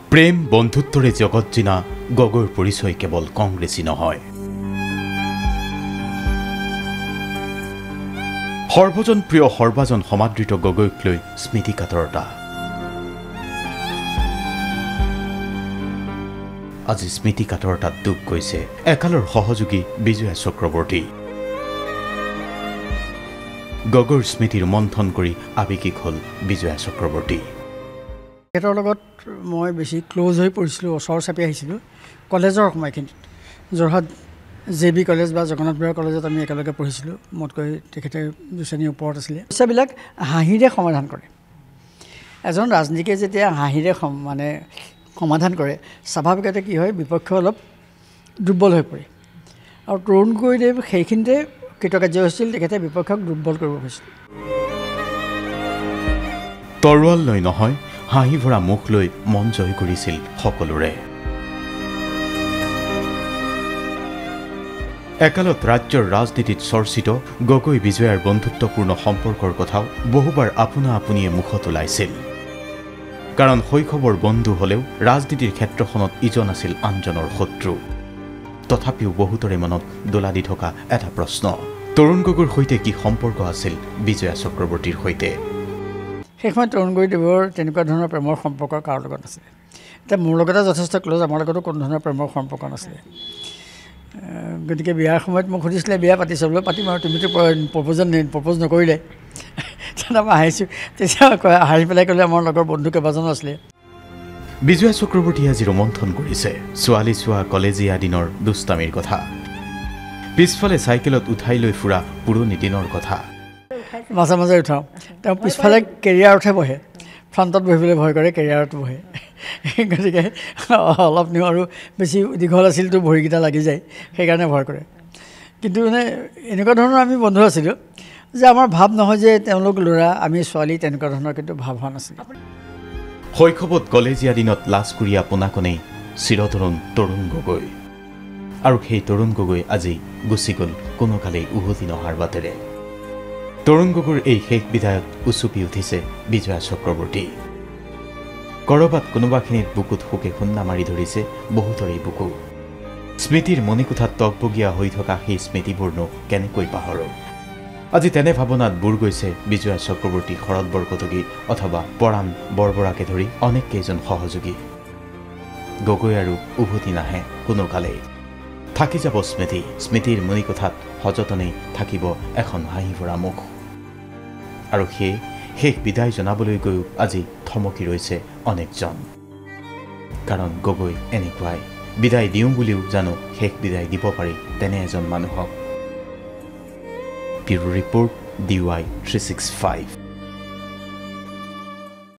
প্ৰেম বন্ধুত্বৰে জগত জিনা গগৈৰ পৰিচয় কেৱল কংগ্ৰেছী নহয়। সৰ্বজন প্ৰিয় সৰ্বাজন সমাদৃত গগৈক লৈ স্মৃতি কাতৰতা। আজি স্মৃতি কাতৰতাত দুখ গৈছে একালৰ সহযোগী বিজয়া চক্ৰৱৰ্তী। গগৈৰ স্মৃতিৰ মন্থন কৰি আৱেগিক হ'ল বিজয়া চক্ৰৱৰ্তী। তেখেতৰ লগত মই বেছি ক্লোজ হৈ পৰিছিলোঁ, ওচৰ চাপি আহিছিলোঁ কলেজৰ সময়খিনিত। যোৰহাট JB কলেজ বা জগন্নাথ বৰুৱা কলেজত আমি একেলগে পঢ়িছিলোঁ। মোতকৈ তেখেতে 2 শ্ৰেণীৰ ওপৰত আছিলে। সমস্যাবিলাক হাঁহিৰে সমাধান কৰে। এজন ৰাজনীতিকে যেতিয়া হাঁহিৰে সমাধান কৰে, স্বাভাৱিকতে কি হয়, বিপক্ষ অলপ দুৰ্বল হৈ পৰে। আৰু তৰুণ গগৈদেৱ সেইখিনিতে কৃতকাৰ্য হৈছিল, তেখেতে বিপক্ষক দুৰ্বল কৰিব খুজিছিল। তৰোৱাল লৈ নহয়, হাঁহি ভৰা মুখ লৈ মন জয় কৰিছিল সকলোৰে। একালত ৰাজ্যৰ ৰাজনীতিত চৰ্চিত গগৈ বিজয়াৰ বন্ধুত্বপূৰ্ণ সম্পৰ্কৰ কথাও বহুবাৰ আপোনা আপুনিয়ে মুখত ওলাইছিল। কাৰণ শৈশৱৰ বন্ধু হ'লেও ৰাজনীতিৰ ক্ষেত্ৰখনত ইজন আছিল আনজনৰ শত্ৰু। তথাপিও বহুতৰে মনত দোলা দি থকা এটা প্ৰশ্ন, তৰুণ গগৈৰ সৈতে কি সম্পৰ্ক আছিল বিজয়া চক্ৰৱৰ্তীৰ সৈতে? সেই সময়ত তৰুণ গগৈদেৱৰ তেনেকুৱা ধৰণৰ প্ৰেমৰ সম্পৰ্ক কাৰো লগত নাছিলে। এতিয়া মোৰ লগতে যথেষ্ট ক্ল'জ, আমাৰ লগতো কোনো ধৰণৰ প্ৰেমৰ সম্পৰ্ক নাছিলে। গতিকে বিয়াৰ সময়ত মোক সুধিছিলে, বিয়া পাতিছ বোলো, পাতিম আৰু তুমিতো প্ৰপ'জ নকৰিলে। তেতিয়া মই হাঁহিছোঁ। তেতিয়া হাঁহি পেলাই ক'লে আমাৰ লগৰ বন্ধু কেইবাজনো আছিলে। বিজয়া চক্ৰৱৰ্তীয়ে আজি ৰোমন্থন কৰিছে ছোৱালী চোৱা কলেজীয়া দিনৰ দুষ্টামিৰ কথা, পিছফালে চাইকেলত উঠাই লৈ ফুৰা পুৰণি দিনৰ কথা। মাজে মাজে উঠাওঁ। তেওঁ পিছফালে কেৰিয়াৰ উঠে বহে, ফ্ৰণ্টত বহিবলৈ ভয় কৰে, কেৰিয়াৰত বহে। গতিকে অলপ নিওঁ আৰু বেছি দীঘল আছিলতো ভৰিকেইটা লাগি যায়, সেইকাৰণে ভয় কৰে। কিন্তু এনেকুৱা ধৰণৰ আমি বন্ধু আছিলোঁ যে আমাৰ ভাৱ নহয় যে তেওঁলোক ল'ৰা আমি ছোৱালী, তেনেকুৱা ধৰণৰ কিন্তু ভাৱ হোৱা নাছিল। শৈশৱত কলেজীয়া দিনত লাজকুৰীয়া পোনাকণেই চিৰতৰুণ তৰুণ গগৈ। আৰু সেই তৰুণ গগৈ আজি গুচি গ'ল কোনোকালেই উভতি নহাৰ বাটেৰে। তৰুণ গগৈৰ এই শেষ বিদায়ত উচুপি উঠিছে বিজয়া চক্ৰৱৰ্তী। ক'ৰবাত কোনোবাখিনিত বুকুত শোকে খুন্দা মাৰি ধৰিছে বহুতৰে বুকু। স্মৃতিৰ মণিকোঠাত টকবগীয়া হৈ থকা সেই স্মৃতিবোৰনো কেনেকৈ পাহৰো? আজি তেনে ভাৱনাত বুৰ গৈছে বিজয়া চক্ৰৱৰ্তী, শৰৎ বৰকটকী অথবা পৰাণ বৰবৰাকে ধৰি অনেক কেইজন সহযোগী। গগৈ আৰু উভতি নাহে কোনোকালেই। থাকি যাব স্মৃতি, স্মৃতিৰ মণিকোঠাত সযতনেই থাকিব এখন হাঁহি ভৰা মুখ। আৰু সেই শেষ বিদায় জনাবলৈ গৈও আজি থমকি ৰৈছে অনেকজন। কাৰণ গগৈ এনেকুৱাই, বিদায় দিওঁ বুলিও জানো শেষ বিদায় দিব পাৰি তেনে এজন মানুহক। Bureau report DY 365।